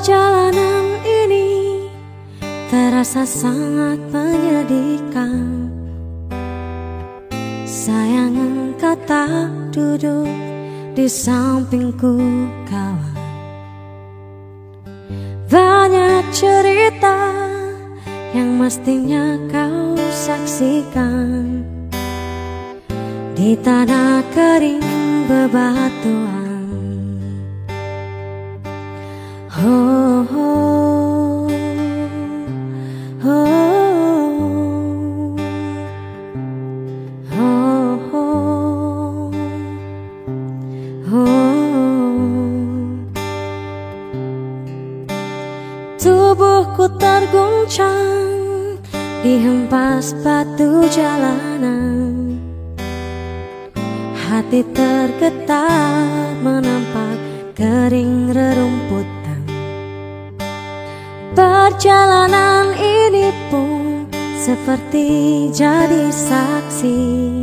Perjalanan ini terasa sangat menyedihkan. Sayang engkau tak duduk di sampingku kawan. Banyak cerita yang mestinya kau saksikan di tanah kering bebatuan. Oh, oh, oh, oh, oh, oh. Tubuhku terguncang dihempas batu jalanan. Hati tergetar menampak kering rerumputan. Perjalanan ini pun seperti jadi saksi.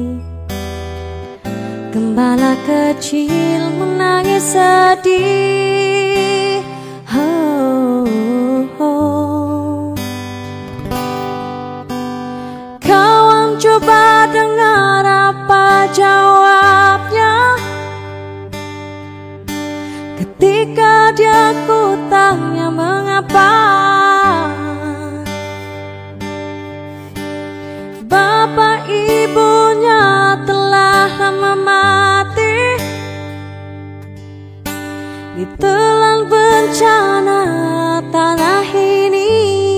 Gembala kecil menangis sedih. Oh, oh. Kawan coba dengar apa jawabnya ketika dia ku tanya mengapa. Bapak ibunya telah lama mati ditelan bencana tanah ini.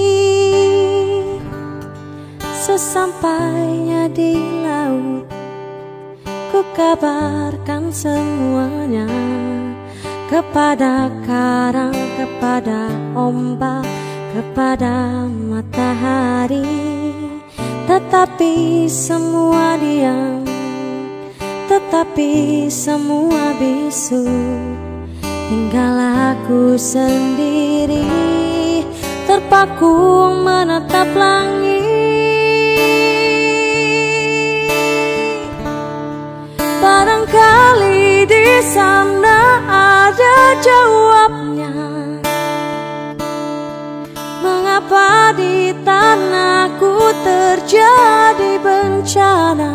Sesampainya di laut ku kabarkan semuanya kepada karang, kepada ombak, kepada matahari. Tetapi semua diam, tetapi semua bisu. Tinggal aku sendiri terpaku menatap langit. Barangkali di sana ada jawabnya. Mengapa di tanahku terjadi bencana?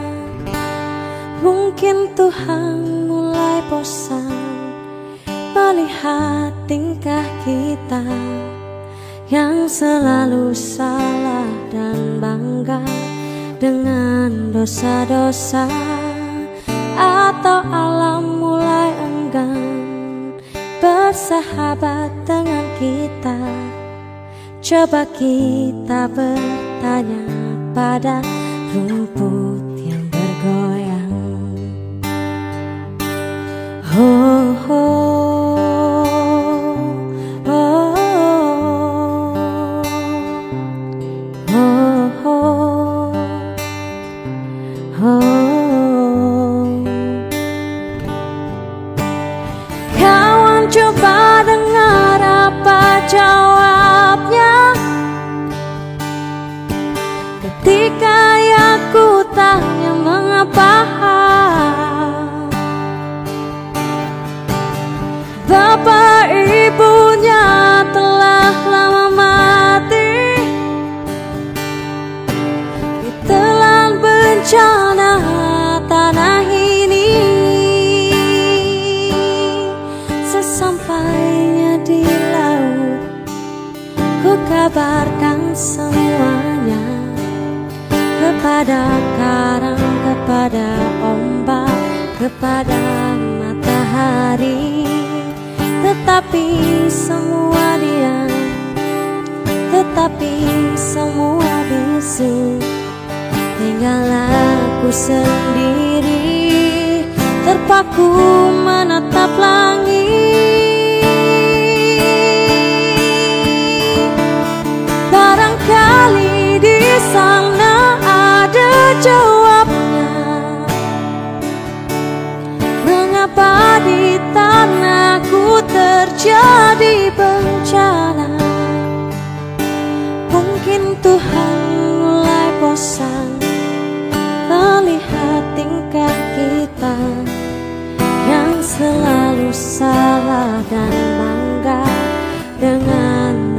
Mungkin Tuhan mulai bosan melihat tingkah kita yang selalu salah dan bangga dengan dosa-dosa. Atau alam mulai enggan bersahabat dengan kita. Coba kita bertanya pada rumput yang bergoyang. Oh, oh, oh, oh, oh, oh. Kawan coba dengar apa jawabnya ketika aku tanya mengapa. Bapak ibunya telah lama mati ditelan bencana tanah ini. Sesampainya di laut ku kabarkan semuanya kepada karang, kepada ombak, kepada matahari. Tetapi semua diam, tetapi semua bisu. Tinggal aku sendiri terpaku menatap langit. Barangkali di sana ada jawabnya. Mengapa di tanahku terjadi bencana? Mungkin Tuhan mulai bosan melihat tingkah kita yang selalu salah dan bangga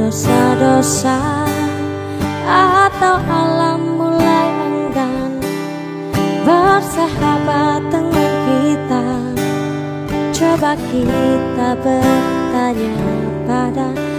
dosa-dosa, atau alam mulai enggan bersahabat dengan kita. Coba kita bertanya pada